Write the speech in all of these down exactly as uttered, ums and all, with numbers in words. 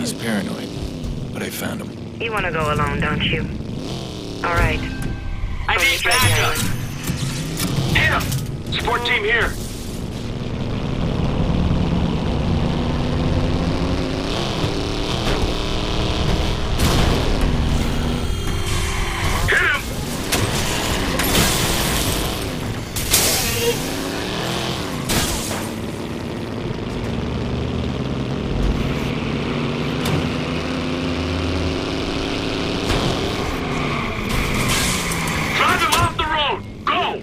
was paranoid, but I found him. You want to go alone, don't you? All right. I From need the Treasure backup! Island. Hit him! Support team here. Hit him! Drive him off the road! Go!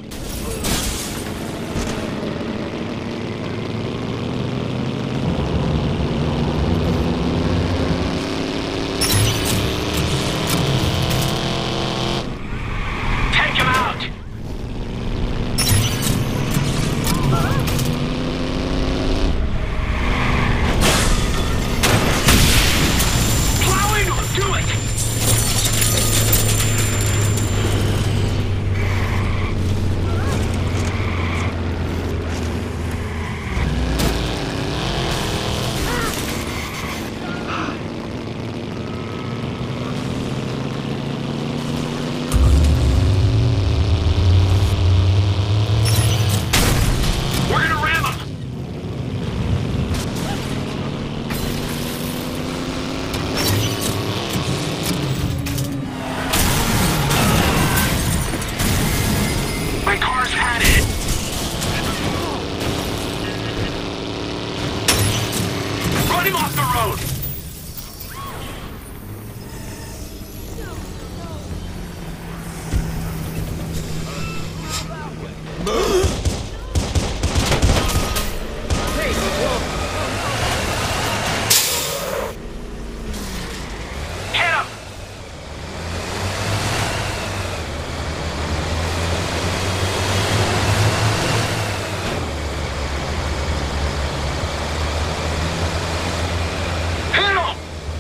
Take him out! Plow into him! Do it! We're gonna ram him! My car's had it! Run him off the road! Hit him! Hit him!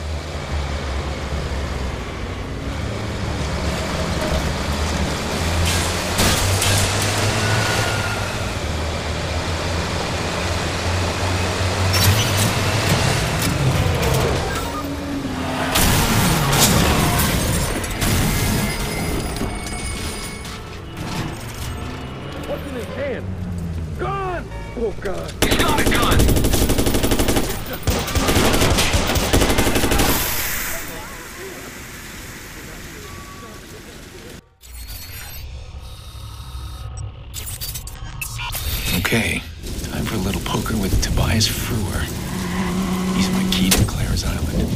What's in his hand? Gun! Oh, God. He's got a gun! Okay, time for a little poker with Tobias Frewer. He's my key to Claire's Island.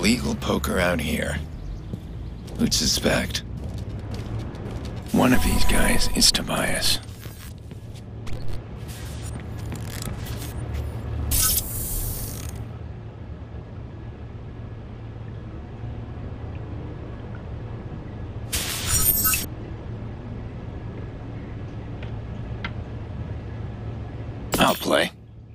illegal poker out here. Who'd suspect? One of these guys is Tobias. I'll play.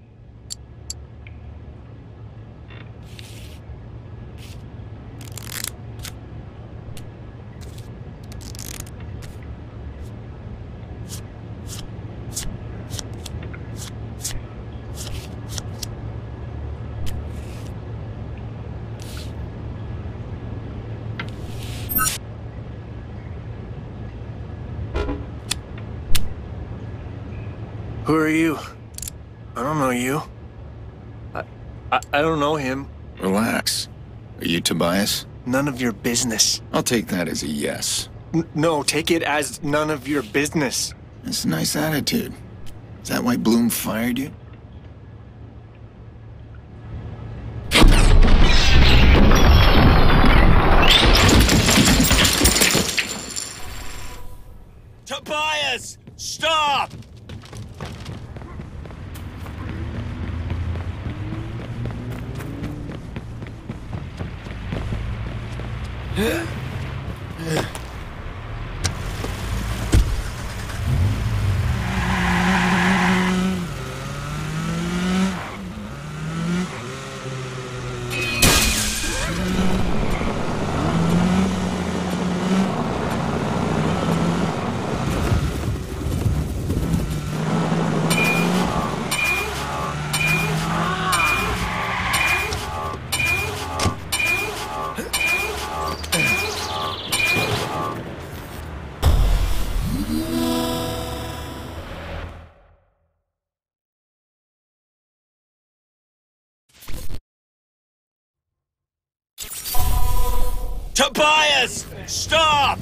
Who are you? I don't know you. I, I, I don't know him. Relax. Are you Tobias? None of your business. I'll take that as a yes. N no, take it as none of your business. That's a nice attitude. Is that why Bloom fired you? Tobias! Stop! Tobias! Stop!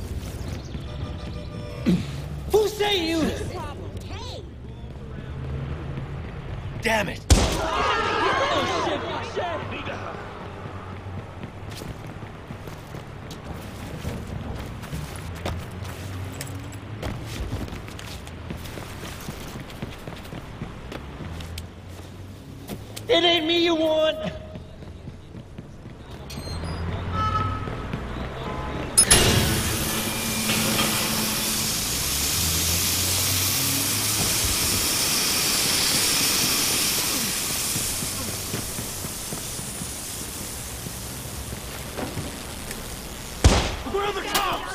Who say you? Damn it! It ain't me you want. Where are the cops?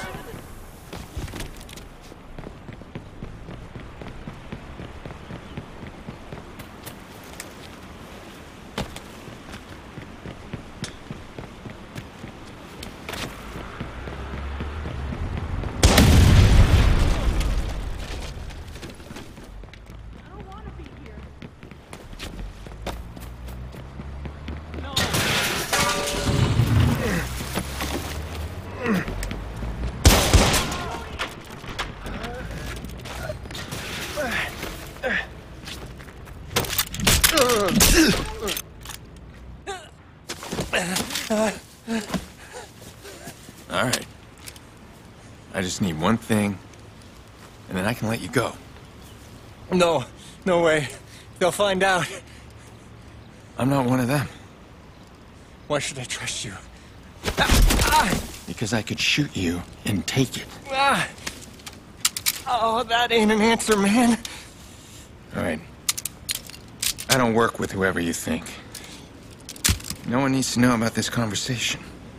All right. I just need one thing, and then I can let you go. No, no way. They'll find out. I'm not one of them. Why should I trust you? Because I could shoot you and take it. Ah. Oh, that ain't an answer, man. All right. I don't work with whoever you think. No one needs to know about this conversation.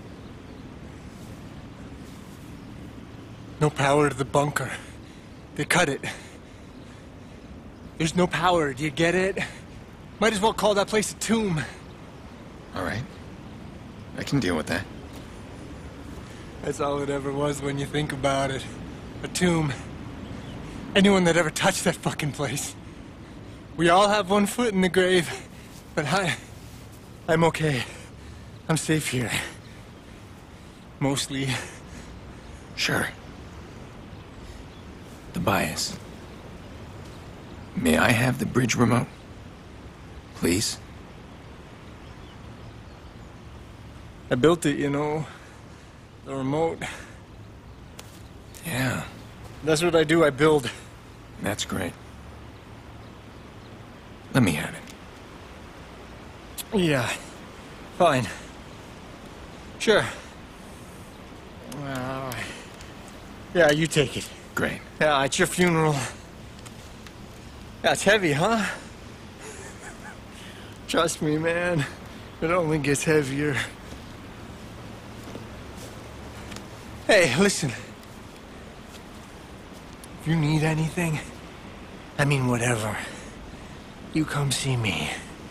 No power to the bunker. They cut it. There's no power, do you get it? Might as well call that place a tomb. All right. I can deal with that. That's all it ever was when you think about it. A tomb. Anyone that ever touched that fucking place. We all have one foot in the grave, but I... I'm okay. I'm safe here. Mostly. Sure. Tobias. May I have the bridge remote? Please? I built it, you know. The remote. Yeah, That's what I do, I build. that's great. Let me have it. Yeah. Fine. Sure. Well, yeah, you take it. Great. Yeah, it's your funeral. Yeah, it's heavy, huh? Trust me, man. It only gets heavier. Hey, listen. If you need anything, I mean whatever, you come see me.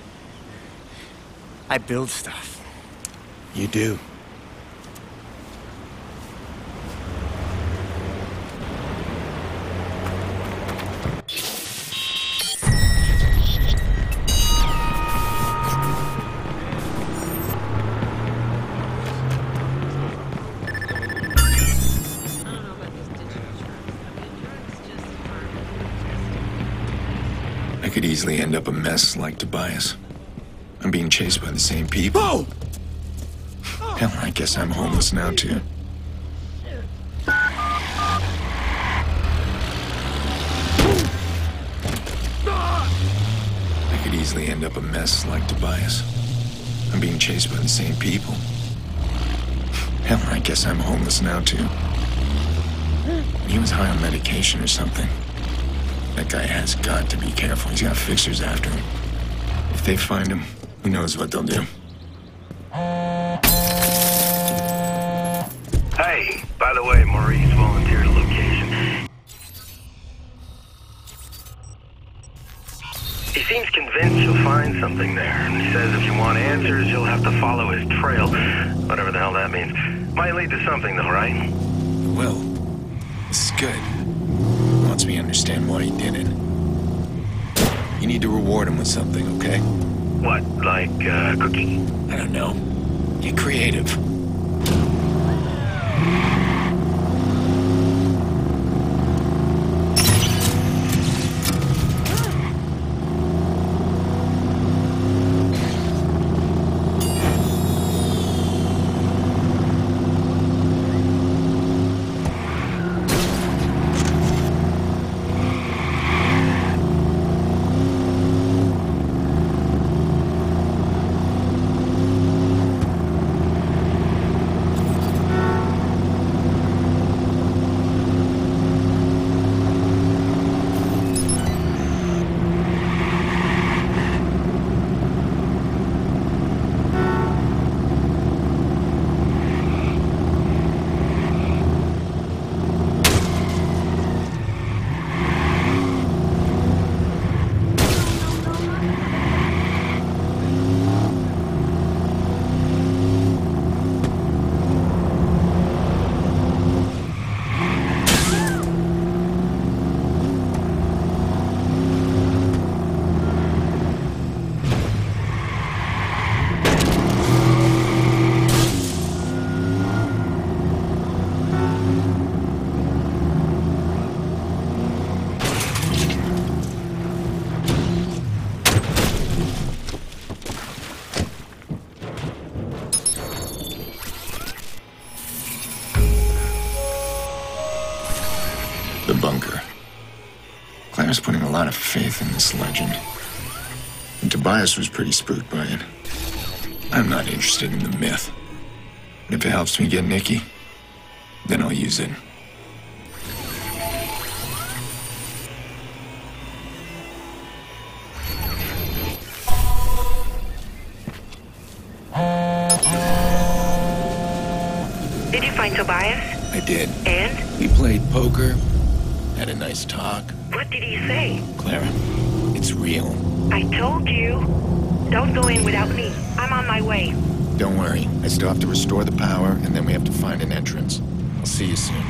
I build stuff. You do. I could easily end up a mess like Tobias. I'm being chased by the same people. Oh! Hell, I guess I'm homeless now, too. I could easily end up a mess like Tobias. I'm being chased by the same people. Hell, I guess I'm homeless now, too. He was high on medication or something. That guy has got to be careful. He's got fixers after him. If they find him, who knows what they'll do. Hey, by the way, Maurice volunteered a location. He seems convinced you'll find something there. He says if you want answers, you'll have to follow his trail. Whatever the hell that means. Might lead to something, though, right? Well, this is good. Wants me to understand why he did it. You need to reward him with something, okay? What, like uh, cookie? I don't know. Get creative. The bunker. Claire's putting a lot of faith in this legend. And Tobias was pretty spooked by it. I'm not interested in the myth. But if it helps me get Nikki, then I'll use it. Did you find Tobias? I did. And? We played poker, had a nice talk. What did he say? Clara, it's real. I told you. Don't go in without me. I'm on my way. Don't worry. I still have to restore the power, and then we have to find an entrance. I'll see you soon.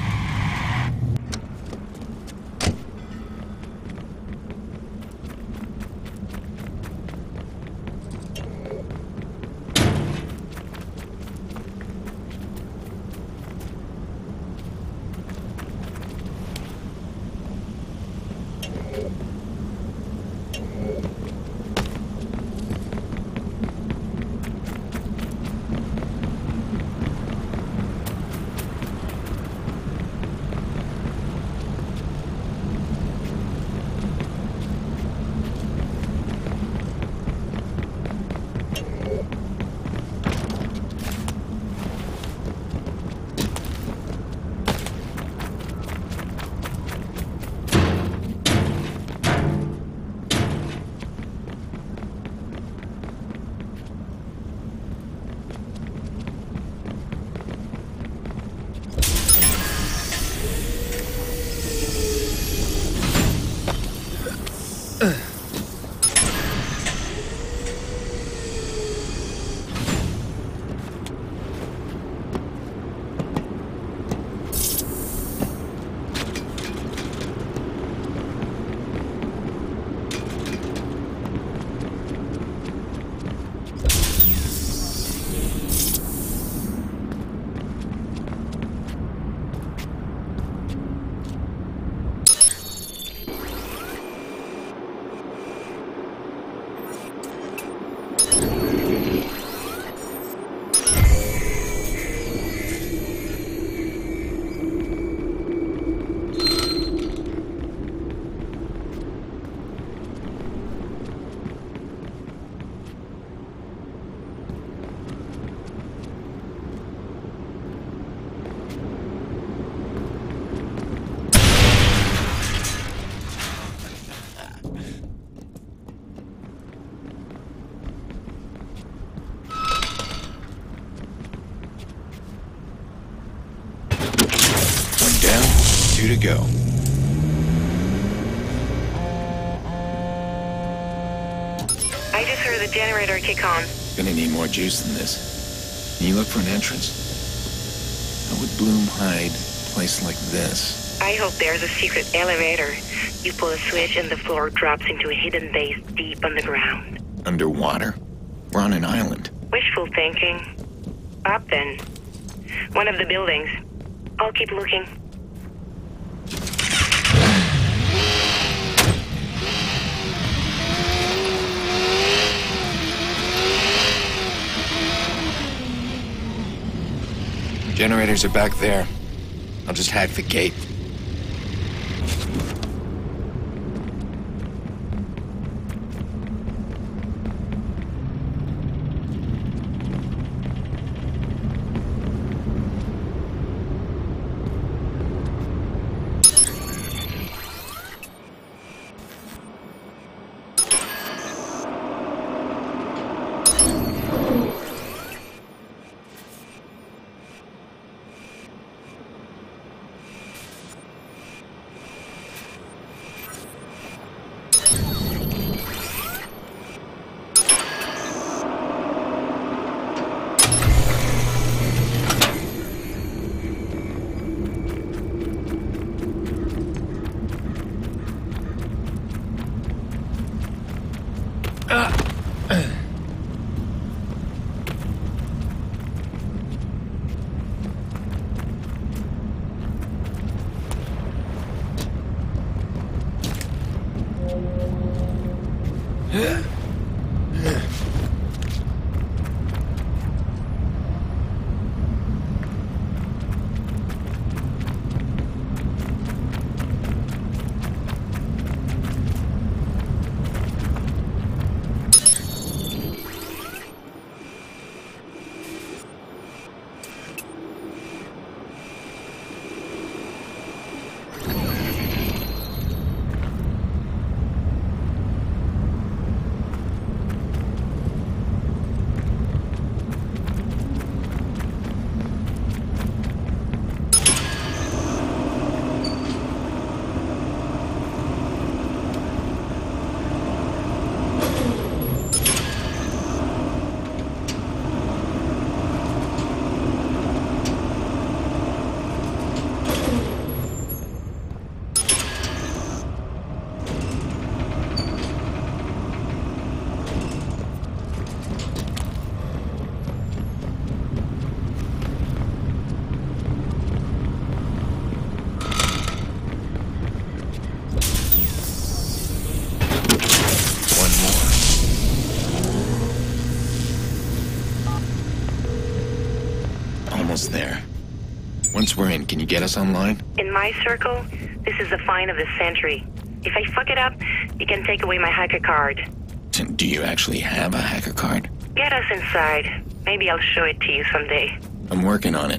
down, two to go. I just heard the generator kick on. Gonna need more juice than this. Can you look for an entrance? How would Bloom hide a place like this? I hope there's a secret elevator. You pull a switch and the floor drops into a hidden base deep underground. Underwater? We're on an island. Wishful thinking. Up then. One of the buildings. I'll keep looking. Generators are back there. I'll just hack the gate. Almost there. Once we're in, can you get us online? In my circle, this is the find of the century. If I fuck it up, you can take away my hacker card. Do you actually have a hacker card? Get us inside. Maybe I'll show it to you someday. I'm working on it.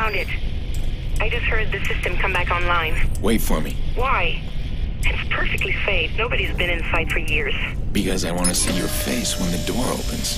found it. I just heard the system come back online. Wait for me, Why? It's perfectly safe. Nobody's been inside for years. because I want to see your face when the door opens.